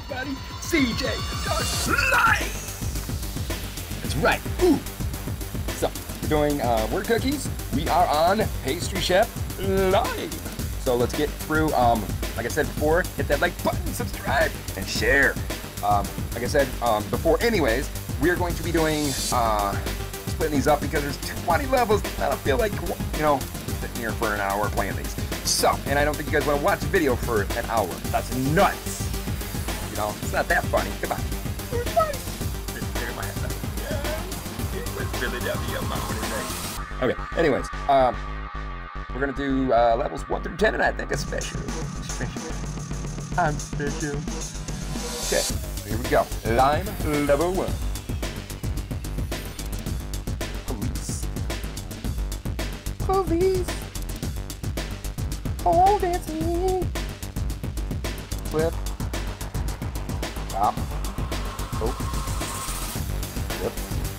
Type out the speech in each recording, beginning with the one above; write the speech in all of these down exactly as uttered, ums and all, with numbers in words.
everybody. C J Does Life. That's right. Ooh. So, we're doing uh, word cookies. We are on Pastry Chef Live. So let's get through. Um, like I said before, hit that like button, subscribe, and share. Um, like I said um, before, anyways, we are going to be doing uh, splitting these up because there's twenty levels. I don't feel like, you know, sitting here for an hour playing these. So, and I don't think you guys want to watch a video for an hour. That's nuts. You know, it's not that funny. Come on. It's funny. There's my head up. Yeah. It was Philadelphia Mountain today. Okay. Anyways, um, we're gonna do uh, levels one through ten, and I think a special. Special. I'm special. Okay. Here we go. Lime level one. Police. Police. Oh, that's me. Flip. Top. Oh. Flip.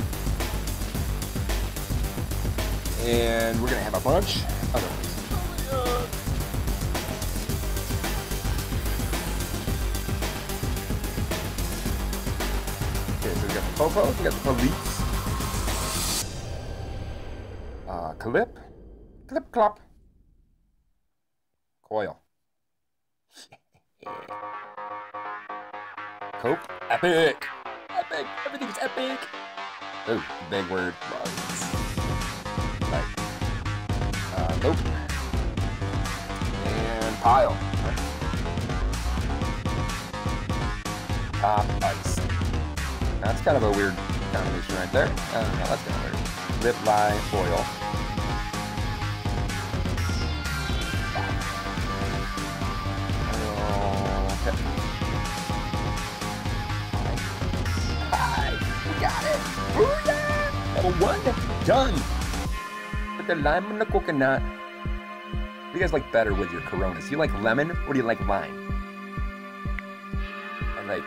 And we're gonna have a bunch of those. Okay, so we got the popos, we got the police. Uh, clip. Clip clop. Coil. Yeah. Cope. Epic. Epic. Everything's epic. Oh, big word. Right. Uh, nope. And pile. Top ice. That's kind of a weird combination right there. I don't know. That's kind of weird. Lip lie oil. Level one, done. Put the lime in the coconut. What do you guys like better with your Coronas? Do you like lemon or do you like lime? I like,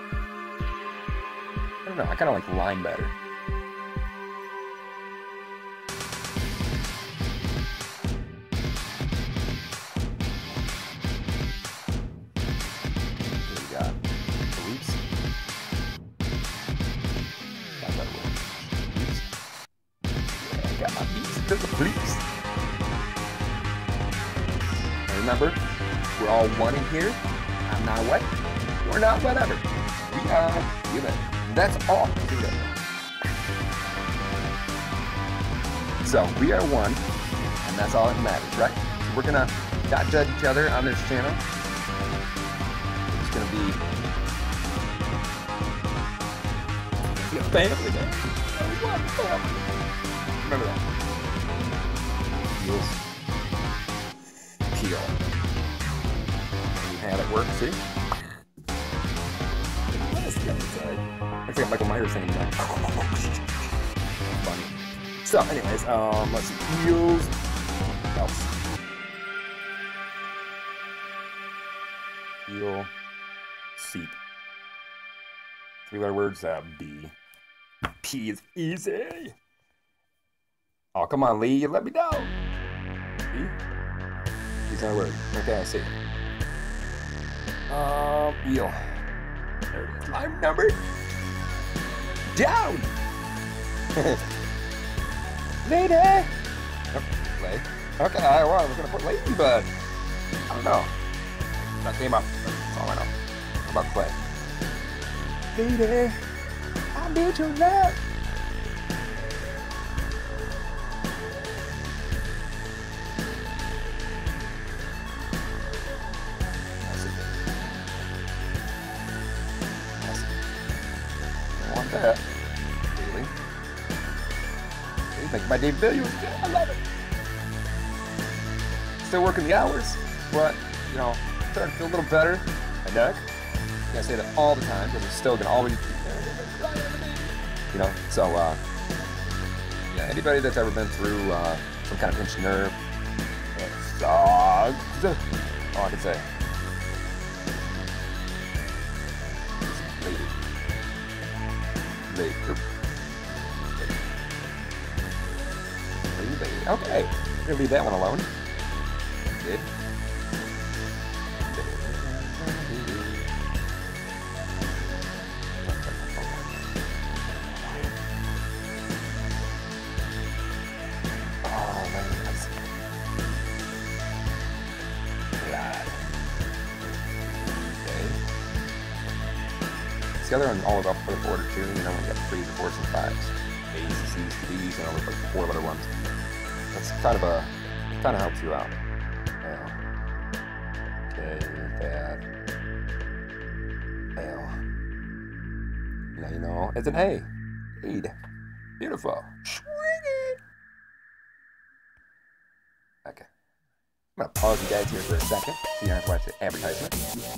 I don't know, I kind of like lime better. What do we got? Police. Got my beats to the police. And remember, we're all one in here. I'm not what? We're not whatever. We are human. That's all. So we are one, and that's all that matters, right? So we're gonna not judge each other on this channel. It's gonna be, be a family now. One family. Remember that. Peels. Peel. You had it work, see? That's the other side. Looks like Michael Myers saying that. Funny. So, anyways, um, let's see. Peels. What else? Peel. Seep. Three letter words, uh, B. P is easy. Oh, come on, Lee, you let me know. See? He's not a word. Okay, I see. Um, eel. There it is. Lime number. Down. Lady. Oh, lay. Okay, well, I was going to put ladybug. I don't know. That came up. That's all I know. How about play? Lady, I need your love. That. Really? You think my debut was good? I love it. Still working the hours, but, you know, starting to feel a little better. My neck. I say that all the time because it's still going to always be there. You know, so, uh, yeah, anybody that's ever been through uh, some kind of pinched nerve, it sucks. All I can say. Lady. Lady. Okay, we're gonna leave that one alone. Good. together and all of alphabetical order too. You know, when you got threes and fours and fives, A's and C's to D's and all the like four letter ones. That's kind of a kind of helps you out. L, K, bad. L. Now you know it's an A. Aid. Beautiful. Okay. I'm gonna pause you guys here for a second so you don't have to watch the advertisement.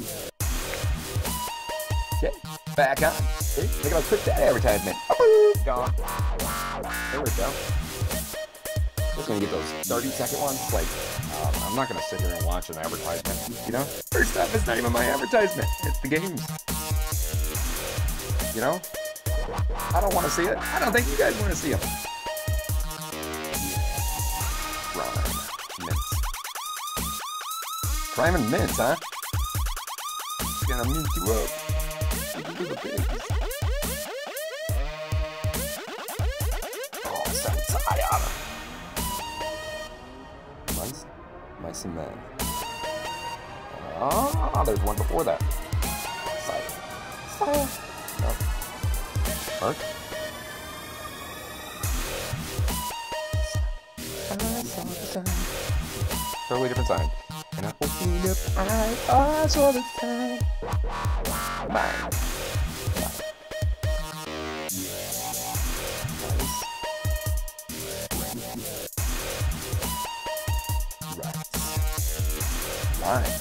Okay, back on. See, look at how quick that advertisement. Gone. There we go. Just gonna get those thirty second ones. Like, um, I'm not gonna sit here and watch an advertisement. You know, first off, it's not even my advertisement. It's the games. You know, I don't want to see it. I don't think you guys want to see them. Rhyme, mints. Crime and mints, huh? Gonna mint you up. You the pigs. Oh, so tired. Mice, mice and men. Ah, there's one before that. Sire. Sire. No. Mark. Totally different sign. And I opened up, I, I saw the sign. Mine. Right.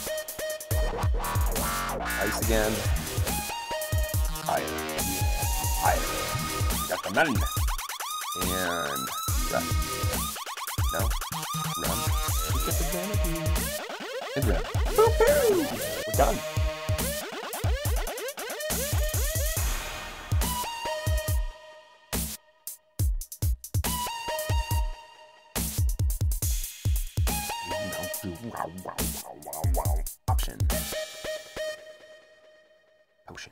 Ice again. Iron. Iron. Got the melon. And rum. No? Rum. We got the vanity. And rum. Woo-hoo! We're done. Wow, wow, wow, wow, wow. Option. Potion.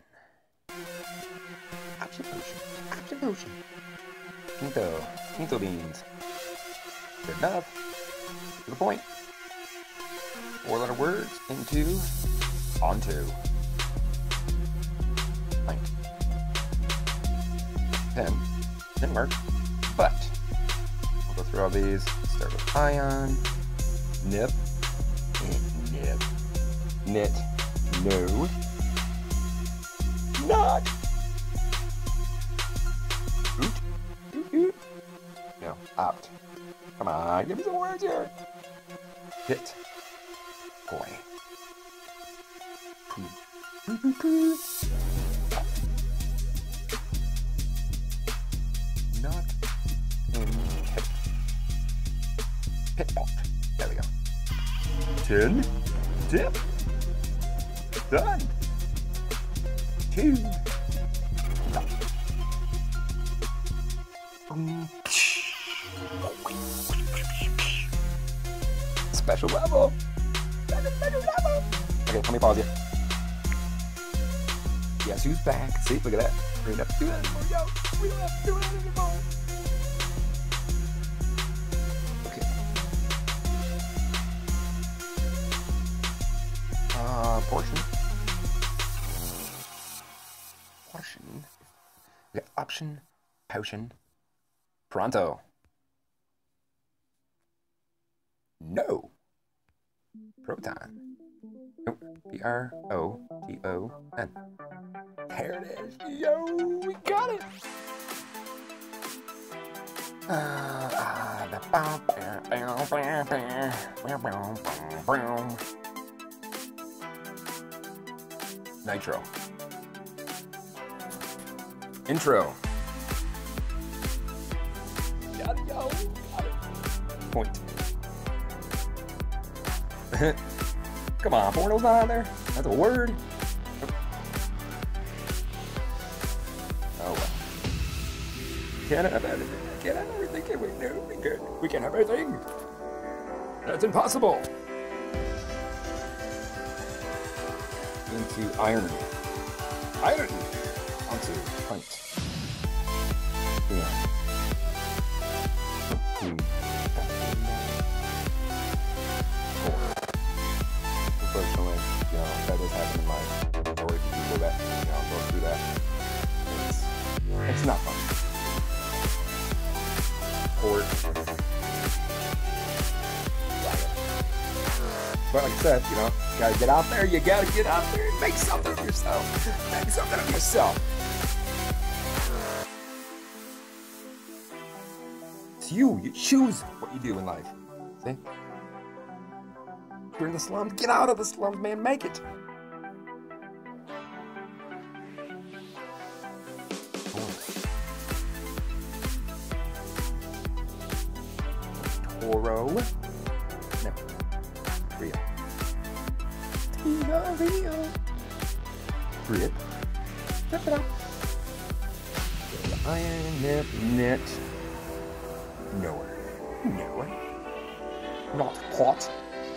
Option potion. Option potion. Quinto. Quinto beans. Good enough. To the point. Four letter words into onto. Pint. Pen. Didn't work. But we'll go through all these. Start with ion. Nip. Nip. Knit. No. Not. Oot. Oot, oot. No. Opt. Come on. Give me some words here. Hit. Boy. Poo. Poo, poo, poo. Not. In pit. Pit pot. There we go. Tin. Dip. Done. Two. Stop. Special level. Special level. Okay, let me pause you. Guess who's back? See, look at that. We don't have to do that anymore, yo. We don't have to do it anymore. Okay. Uh, portion. Portion. We got option, potion, pronto. No. Proton. Nope. P R O T O N. There it is. Yo, we got it. Nitro. Intro. Got it, yo. Got it. Point. Come on, portal's not on there. That's a word. Oh well. Can't have everything. Can't have everything, can we? No, we can. We can't have everything. That's impossible. Into iron. Iron. Onto pint. Yeah. Hmm. Unfortunately, you know, that does happen in life. Majority of people that, you know, go through that. But like I said, you know, you gotta get out there, you gotta get out there and make something of yourself. Make something of yourself. It's you. You choose what you do in life. See? You're in the slums. Get out of the slums, man. Make it. Toro. No. Rio. Tina Rio. Rip. Rip it up. Iron nip knit. Nowhere. Nowhere. Not hot.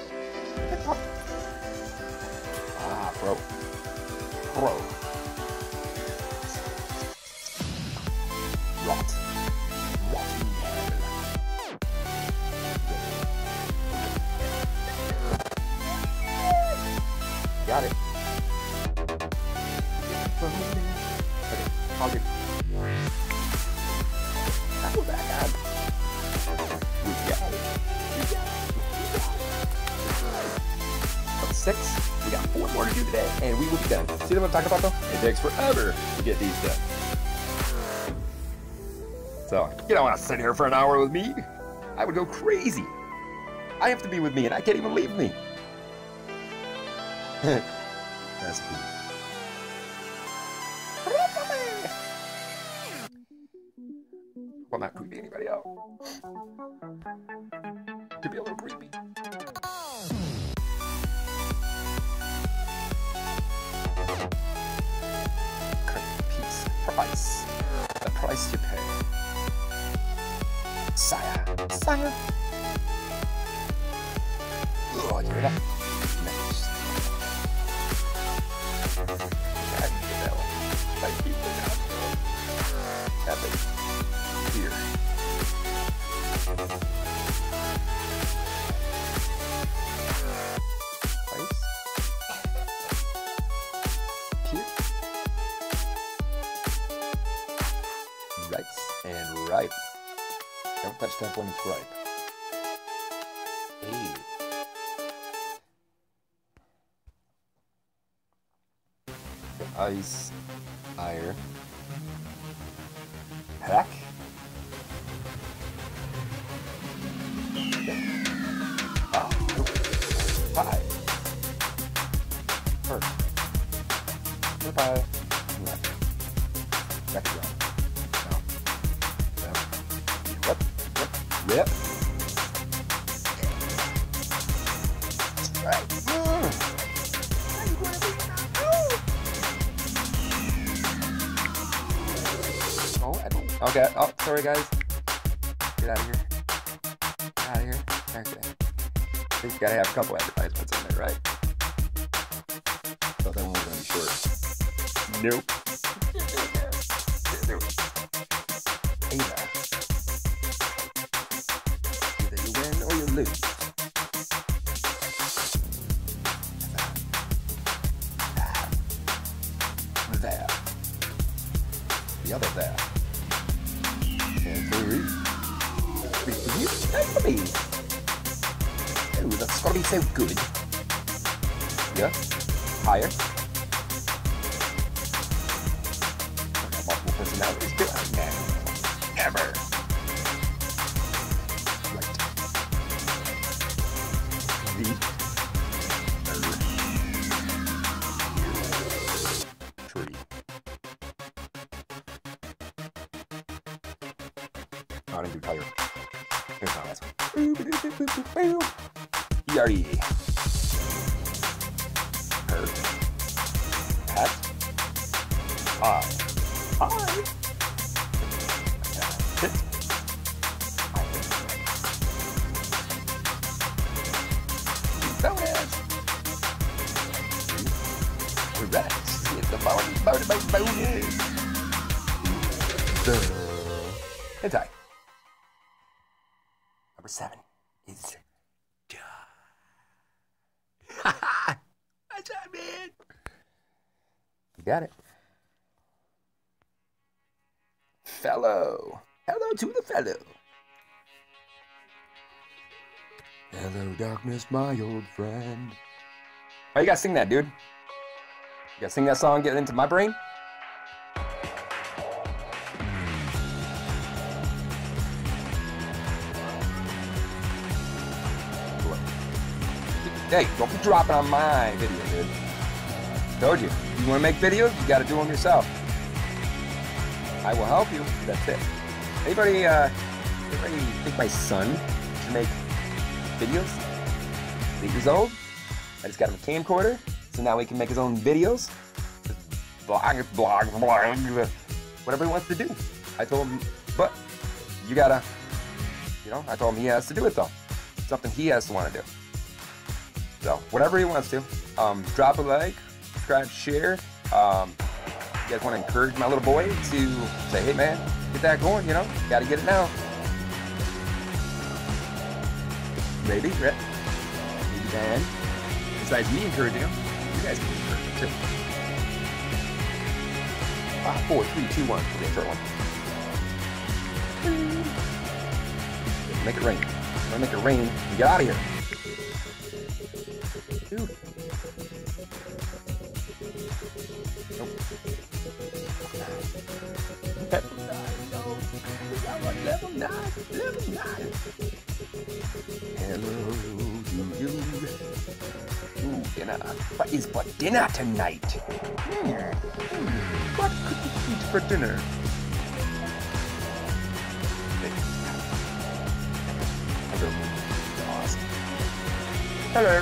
Ah, bro. Bro. Rot. Rotting hell. Got it. Okay, all good. That was that guy. We got it. We got it. We got it. That's six. We got four more to do today, and we will be done. See what I'm talking about, though? It takes forever to get these done. So, you don't want to sit here for an hour with me. I would go crazy. I have to be with me, and I can't even leave me. That's cool. Well, not creepy anybody out. To be a little creepy. Piece price. The price you pay. Sire. Sire. Oh, you hear that? Nice. Thank you for that. Epic. Here. Price. Here. Rice and ripe. Don't touch that when it's ripe. Hey. Ice, iron, heck. Oh, hi. First. Goodbye. Left. Back to no. Yep. Yep. Yep. Right. Mm. Okay, oh, sorry guys. Get out of here. Get out of here. Okay. I think you gotta have a couple advertisements in there, right? So that one was gonna be short. Nope. Nope. Either. Either you win or you lose. There. The other there. And three. Three for you, and for me. Oh, that's gotta be so good. Yeah. Higher. I have multiple personalities. Do I now? Never. Right. The. Tree. I didn't do tire. Here's my last one. Yardy. Her. Pet. Hi. Hi. Hit. I hit. Bonus. Correct. It's the bonus, bonus, bonus. Duh. And tie. Number seven is done. That's right, man. You got it. Fellow. Hello to the fellow. Hello, darkness, my old friend. Oh, you gotta sing that, dude. You gotta sing that song, get into my brain. Hey, don't be dropping on my video, dude. Told you. You wanna make videos, you gotta do them yourself. I will help you. That's it. Anybody, uh, anybody think my son should make videos? Eight years old. I just got him a camcorder, so now he can make his own videos. Blog, blog, blog, whatever he wants to do. I told him, but you gotta, you know, I told him he has to do it though. It's something he has to want to do. So whatever he wants to. Um, drop a like, subscribe, share. Um, you guys want to encourage my little boy to say, hey man, get that going, you know, gotta get it now. Maybe, right? Maybe Dan. Besides me encouraging him, you guys can encourage him too. Five, four, three, two, one. Okay, short one. Make it rain. I'm gonna make it rain and get out of here. Dude. Nope. Level nine, no. Level nine, level nine. Hello to you. Ooh, dinner. What is for dinner tonight? Hmm. Hmm. What could we eat for dinner? Hello. Awesome. Hello.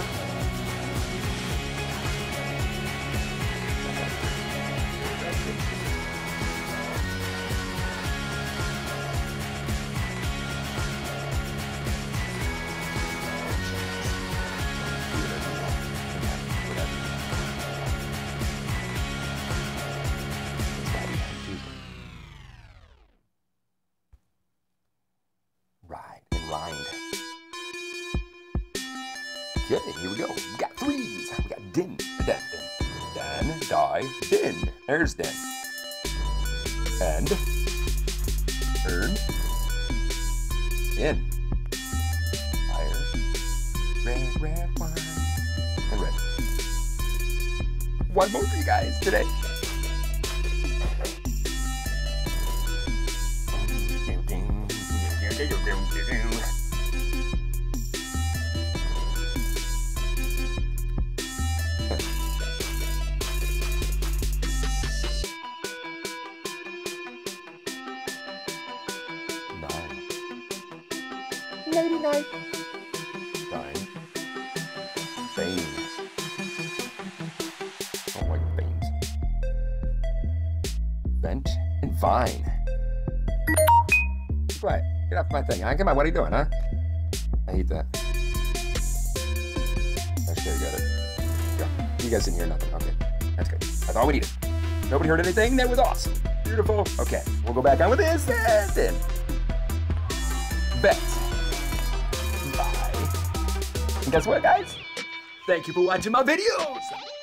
Okay, here we go. We got threes. We got din, den, den, dan, die, din. There's den. And earn, in, fire, red, red wine, and red. One more for you guys today. Lady night. Fine. Fame. I don't like veins. Vent and vine. What? Get off my thing, huh? Come on, what are you doing, huh? I hate that. Actually, I got it. Yeah. You guys didn't hear nothing. Okay. That's good. That's all we needed. Nobody heard anything. That was awesome. Beautiful. Okay. We'll go back on with this and then. Bet. And guess what, guys? Thank you for watching my videos.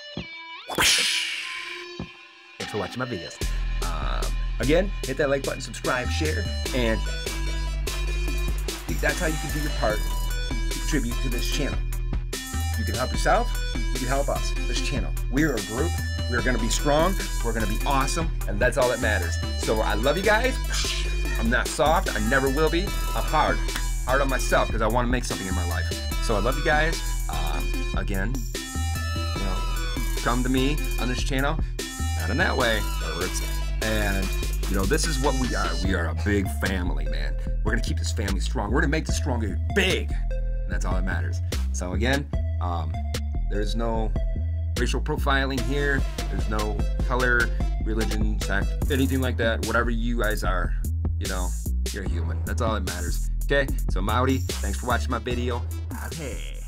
Thanks for watching my videos. Um, again, hit that like button, subscribe, share, and that's how you can do your part to contribute to this channel. You can help yourself, you can help us, this channel. We're a group, we're gonna be strong, we're gonna be awesome, and that's all that matters. So I love you guys. I'm not soft, I never will be. I'm hard, hard on myself because I wanna make something in my life. So I love you guys. Um, again, you know, come to me on this channel, not in that way, and you know, this is what we are. We are a big family, man. We're gonna keep this family strong. We're gonna make this stronger, big, and that's all that matters. So again, um, there's no racial profiling here. There's no color, religion, sex, anything like that. Whatever you guys are, you know, you're human. That's all that matters. Okay, so Mowdy, thanks for watching my video. Okay.